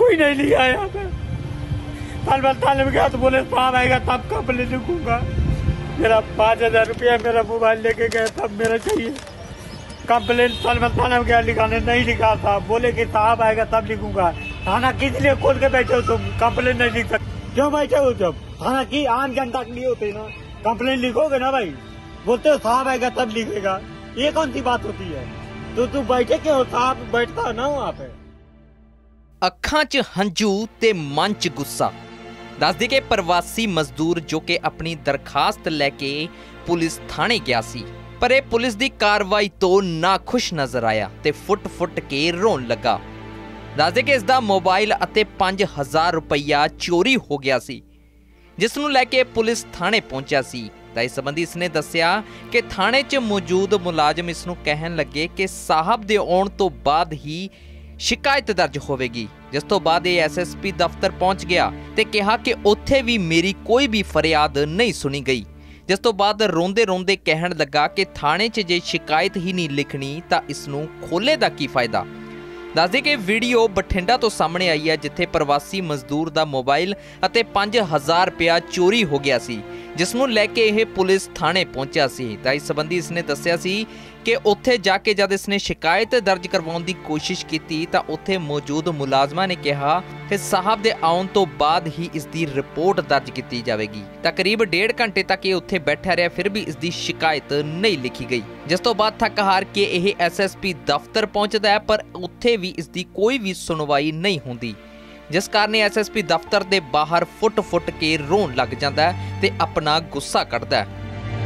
कोई नहीं लिया यहाँ पे। थाने में गया तो बोले साहब आएगा तब कंप्लेन लिखूंगा। मेरा 5000 रुपया मेरा मोबाइल लेके गए तब मेरा चाहिए कंप्लेन। थाने में गया लिखाने, नहीं लिखा था, बोले कि साहब आएगा तब लिखूंगा। थाना किस लिए खोल के बैठे हो तुम? कंप्लेन नहीं लिख सकते क्यों बैठे हो? जब थाना की आम जनता के लिए होते ना, कंप्लेन लिखोगे ना भाई। बोलते हो साहब आएगा तब लिखेगा, ये कौन सी बात होती है? तो तू बैठे क्यों हो? साहब बैठता ना वहाँ पे। ਅੱਖਾਂ 'ਚ ਹੰਝੂ ਤੇ ਮਨ 'ਚ ਗੁੱਸਾ। ਦੱਸਦੇ ਕਿ ਪ੍ਰਵਾਸੀ ਮਜ਼ਦੂਰ ਜੋ ਕਿ ਆਪਣੀ ਦਰਖਾਸਤ ਲੈ ਕੇ ਪੁਲਿਸ ਥਾਣੇ ਗਿਆ ਸੀ, ਪਰ ਇਹ ਪੁਲਿਸ ਦੀ ਕਾਰਵਾਈ ਤੋਂ ਨਾਖੁਸ਼ ਨਜ਼ਰ ਆਇਆ ਤੇ ਫੁੱਟ ਕੇ ਰੋਣ ਲੱਗਾ। ਦੱਸਦੇ ਕਿ ਇਸ ਦਾ ਮੋਬਾਈਲ ਅਤੇ 5000 ਰੁਪਈਆ ਚੋਰੀ ਹੋ ਗਿਆ ਸੀ, ਜਿਸ ਨੂੰ ਲੈ ਕੇ ਪੁਲਿਸ ਥਾਣੇ ਪਹੁੰਚਿਆ ਸੀ। ਤਾਂ ਇਸ ਸੰਬੰਧੀ ਇਸਨੇ ਦੱਸਿਆ ਕਿ ਥਾਣੇ 'ਚ ਮੌਜੂਦ ਮੁਲਾਜ਼ਮ ਇਸ ਨੂੰ ਕਹਿਣ ਲੱਗੇ ਕਿ ਸਾਹਬ ਦੇ ਆਉਣ ਤੋਂ ਬਾਅਦ ਹੀ शिकायत दर्ज होवेगी, जिस तो बाद ये SSP दफ्तर पहुंच गया ते कहा कि उत्थे भी मेरी कोई भी फरियाद नहीं सुनी गई, जिस तो बाद रोंदे रोंदे कहन लगा कि थाने 'च जे शिकायत ही नहीं लिखनी तां इसनूं खोले दा की फायदा। दसदे कि वीडियो बठिंडा तो सामने आई है, जिथे प्रवासी मजदूर दा मोबाइल अते 5000 रुपया चोरी हो गया सी, जिस नूं लैके यह पुलिस थाने पहुंचा सी। तां इस संबंधी इसने दस्सिया सी कि उत्थे जाके जद इसने शिकायत दर्ज करवाउण दी कोशिश की तां उत्थे मौजूद मुलाजमां ने कहा कि साहब दे आउण तो बाद ही इसकी रिपोर्ट दर्ज की जाएगी। तां करीब 1.5 घंटे तक ये उत्थे बैठा रहा, फिर भी इसकी शिकायत नहीं लिखी गई, जिस तो बाद थक हार के यह SSP दफ्तर पहुंचता है, पर उत्थे भी इसकी कोई भी सुनवाई नहीं होंदी, जिस कारण SSP दफ्तर के बाहर फुट के रोन लग जाता है ते अपना गुस्सा कढ़दा है।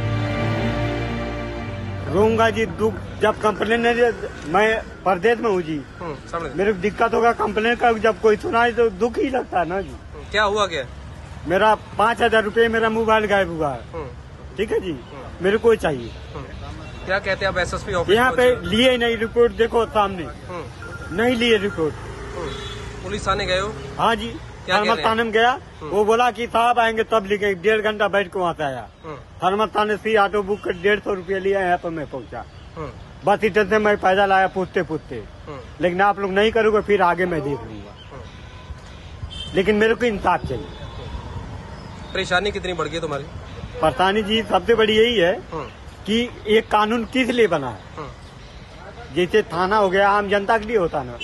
रोऊंगा जी, दुख जब कंप्लेन है, मैं परदेश में हूँ जी, मेरे को दिक्कत होगा कंप्लेन का, जब कोई सुनाए तो दुख ही लगता है ना जी। क्या हुआ? क्या मेरा 5000 रुपये मेरा मोबाइल गायब हुआ है, ठीक है जी, मेरे को चाहिए। क्या कहते हैं आप SSP ऑफिस? यहाँ पे लिए नहीं रिपोर्ट, देखो सामने नहीं लिए रिपोर्ट। पुलिस थाने गए हो? हाँ जी, थर्मल थाने में गया, वो बोला कि साहब आएंगे तब लिखे। 1.5 घंटा बैठ के वहाँ से आया, थर्मल थाने से ऑटो बुक कर 150 रुपया लिया, यहाँ पर मैं पहुँचा। बस इधर से मैं पैदल आया पूछते, लेकिन आप लोग नहीं करोगे फिर आगे मैं देख लूंगा, लेकिन मेरे को इंसाफ चाहिए। परेशानी कितनी बढ़ गई तुम्हारी? परेशानी जी सबसे बड़ी यही है कि ये कानून किस लिए बना है। जैसे थाना हो गया, आम जनता के लिए होता ना,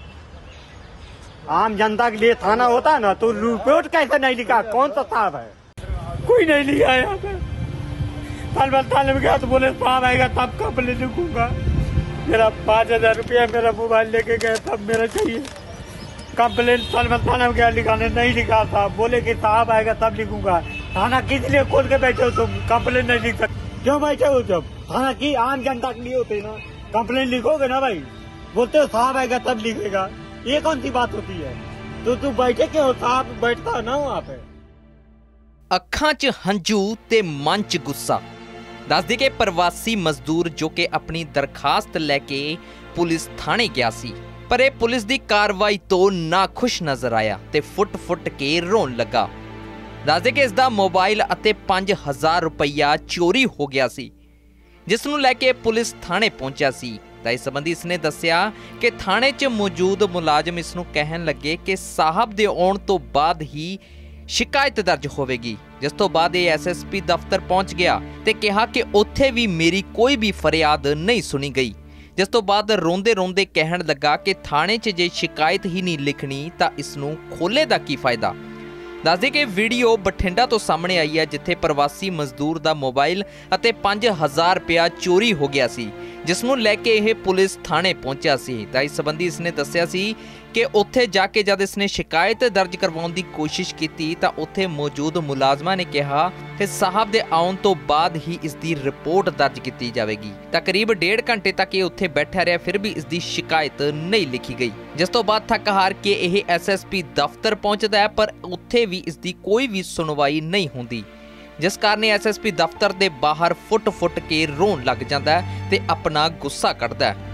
आम जनता के लिए थाना होता है ना, तो रिपोर्ट कैसे नहीं लिखा? कौन सा साहब है? कोई नहीं लिया यहाँ पे। थाने में गया तो बोले साहब आएगा तब कंप्लेन लिखूंगा। मेरा 5000 रुपया मेरा मोबाइल लेके गए तब मेरा चाहिए कंप्लेन। थाने में गया लिखाने, नहीं लिखा था, बोले कि साहब आएगा तब लिखूंगा। थाना किस लिए खोल के बैठे हो तुम? कंप्लेन नहीं लिख सकते क्यों बैठे हो? जब थाना की आम जनता के लिए होते ना, कंप्लेन लिखोगे ना भाई। बोलते हो साहब आएगा तब लिखेगा, ये कौन सी बात होती है? तो तू बैठे क्यों हो? साहब बैठता ना वहाँ पे। ਅੱਖਾਂ 'ਚ ਹੰਝੂ ਤੇ ਮਨ 'ਚ ਗੁੱਸਾ। ਦੱਸਦੇ ਕਿ ਪ੍ਰਵਾਸੀ ਮਜ਼ਦੂਰ ਜੋ ਕਿ ਆਪਣੀ ਦਰਖਾਸਤ ਲੈ ਕੇ ਪੁਲਿਸ ਥਾਣੇ ਗਿਆ ਸੀ, ਪਰ ਇਹ ਪੁਲਿਸ ਦੀ ਕਾਰਵਾਈ ਤੋਂ ਨਾਖੁਸ਼ ਨਜ਼ਰ ਆਇਆ ਤੇ ਫੁੱਟ ਕੇ ਰੋਣ ਲੱਗਾ। ਦੱਸਦੇ ਕਿ ਇਸ ਦਾ ਮੋਬਾਈਲ ਅਤੇ 5000 ਰੁਪਈਆ ਚੋਰੀ ਹੋ ਗਿਆ ਸੀ, ਜਿਸ ਨੂੰ ਲੈ ਕੇ ਪੁਲਿਸ ਥਾਣੇ ਪਹੁੰਚਿਆ ਸੀ। ਤਾਂ ਇਸ ਸੰਬੰਧੀ ਇਸਨੇ ਦੱਸਿਆ ਕਿ ਥਾਣੇ 'ਚ ਮੌਜੂਦ ਮੁਲਾਜ਼ਮ ਇਸ ਨੂੰ ਕਹਿਣ ਲੱਗੇ ਕਿ ਸਾਹਬ ਦੇ ਆਉਣ ਤੋਂ ਬਾਅਦ ਹੀ शिकायत दर्ज होवेगी, जिस तो बाद ये SSP दफ्तर पहुंच गया ते कहा कि उत्थे भी मेरी कोई भी फरियाद नहीं सुनी गई, जिस तो बाद रोंदे रोंदे कहन लगा कि थाने 'च जे शिकायत ही नहीं लिखनी तां इसनूं खोले दा की फायदा। दसदे कि वीडियो बठिंडा तो सामने आई है, जिथे प्रवासी मजदूर दा मोबाइल अते 5000 रुपया चोरी हो गया सी, जिस नूं लैके यह पुलिस थाने पहुंचा सी। तां इस संबंधी इसने दस्सिया सी कि उत्थे जाके जद इसने शिकायत दर्ज करवाउण दी कोशिश की तां उत्थे मौजूद मुलाजमां ने कहा कि साहब दे आउण तो बाद ही इसकी रिपोर्ट दर्ज की जाएगी। तां करीब 1.5 घंटे तक ये उत्थे बैठा रहा, फिर भी इसकी शिकायत नहीं लिखी गई, जिस तो बाद थक हार के यह SSP दफ्तर पहुंचता है, पर उत्थे भी इसकी कोई भी सुनवाई नहीं होंदी, जिस कारण SSP दफ्तर के बाहर फुट के रोन लग जाता है ते अपना गुस्सा कढ़दा है।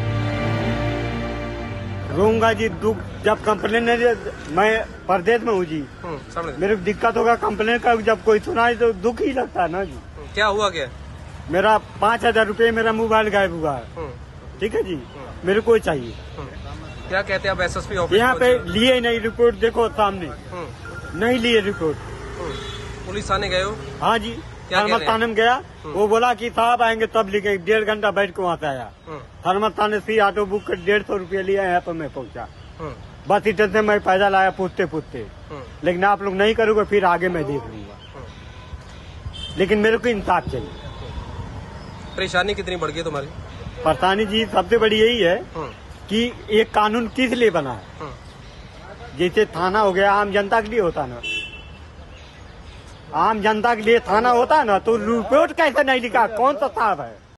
रोऊंगा जी, दुख जब कंप्लेन है, मैं परदेश में हूँ जी, मेरे को दिक्कत होगा कंप्लेन का, जब कोई सुनाए तो दुख ही लगता है ना जी। क्या हुआ? क्या मेरा 5000 रुपये मेरा मोबाइल गायब हुआ है, ठीक है जी, मेरे को चाहिए। क्या कहते हैं आप एसएसपी ऑफिस यहाँ पे पहुंचे लिए नहीं रिपोर्ट, देखो सामने हो? नहीं लिए रिपोर्ट। पुलिस थाने गए हो? हाँ जी, क्या कह थर्मल रहे हैं? थाने में गया, वो बोला कि साहब आएंगे तब लिखे। 1.5 घंटा बैठ के वहाँ से आया। थर्मल थाने से ऑटो बुक कर 150 रुपया लिया, यहाँ पर मैं पहुँचा। बस स्टैंड से मैं पैदल आया पूछते पूछते, लेकिन आप लोग नहीं करोगे फिर आगे मैं देख लूंगा। लेकिन मेरे को इंसाफ चाहिए। परेशानी कितनी बढ़ गई तुम्हारी? परेशानी जी सबसे बड़ी यही है कि ये कानून किस लिए बना है। जैसे थाना हो गया, आम जनता के लिए होता ना, आम जनता के लिए थाना होता है ना, तो रिपोर्ट कैसे नहीं लिखा, कौन सा साहब है।